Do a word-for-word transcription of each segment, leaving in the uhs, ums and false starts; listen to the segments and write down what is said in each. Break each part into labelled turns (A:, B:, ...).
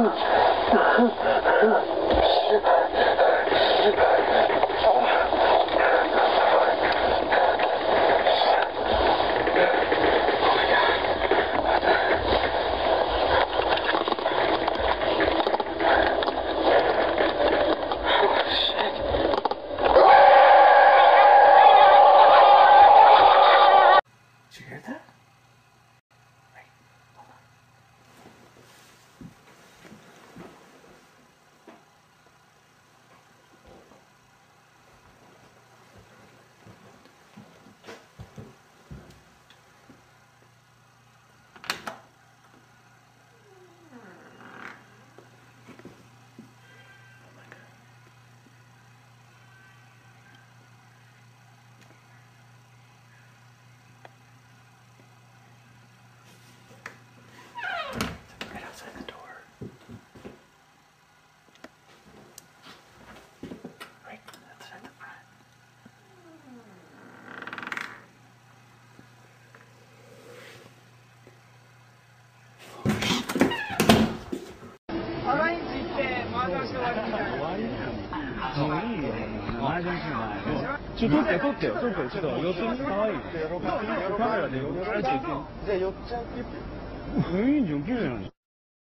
A: ちょ、撮って、撮ってよ、撮って、ちょっと寄ってみ、かわいい。カメラで寄られていく。じゃあ寄っちゃう。いいんじゃん、綺麗なんじ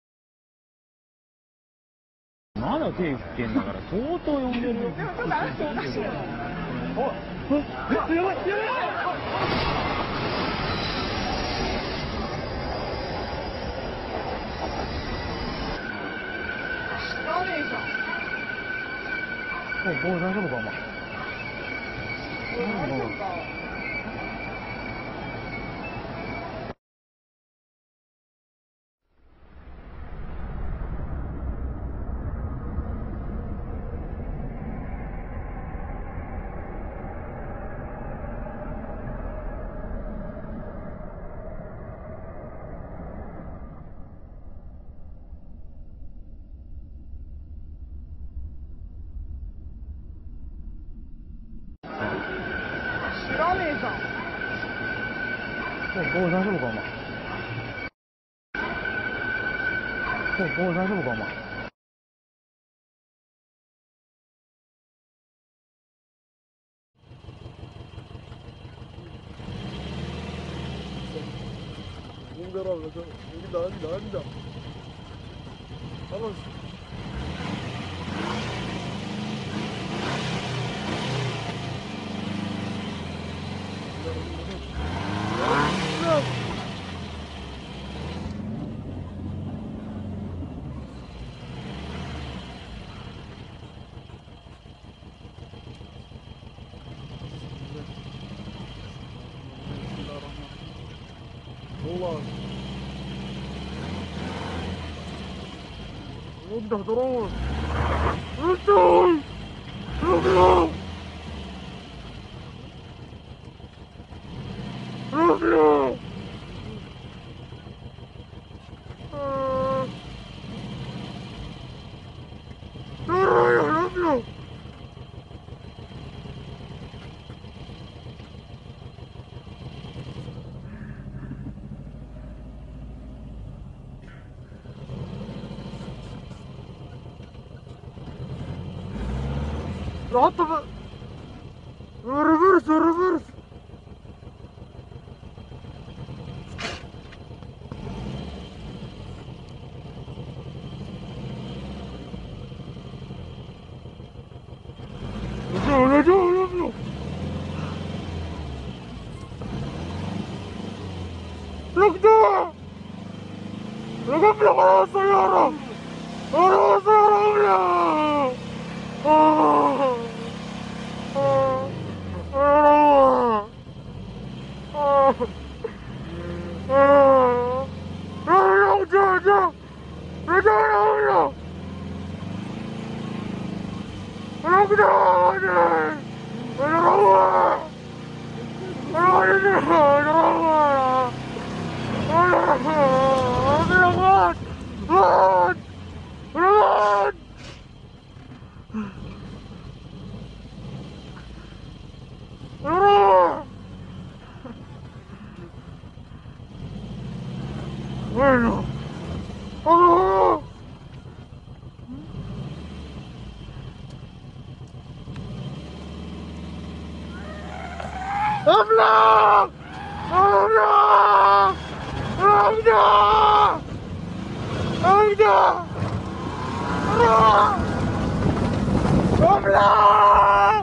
A: ゃん。まだ手振ってんだから、相当呼んでるよ。でもちょっと安心おかしいよ。おい、え、やばい、やばい。ダメじゃん。おい、大丈夫か、お前。大丈夫か。知らねえじゃん。おい、大丈夫か、お前。おい、大丈夫か、お前。뭔가라 그래서 여기 나한다 나한다 알았어. Ulan. Udah terus. Betul. Betul. Betul. حط ريفرس ريفرس رجعوا رجعوا رجعوا ركضوا ركبنا على السيارة على السيارة آه آه آه آه آه رجع رجع رجع رجع رجع رجع وينه؟ الله أبلغ أبلغ أبلغ أبلغ أبلغ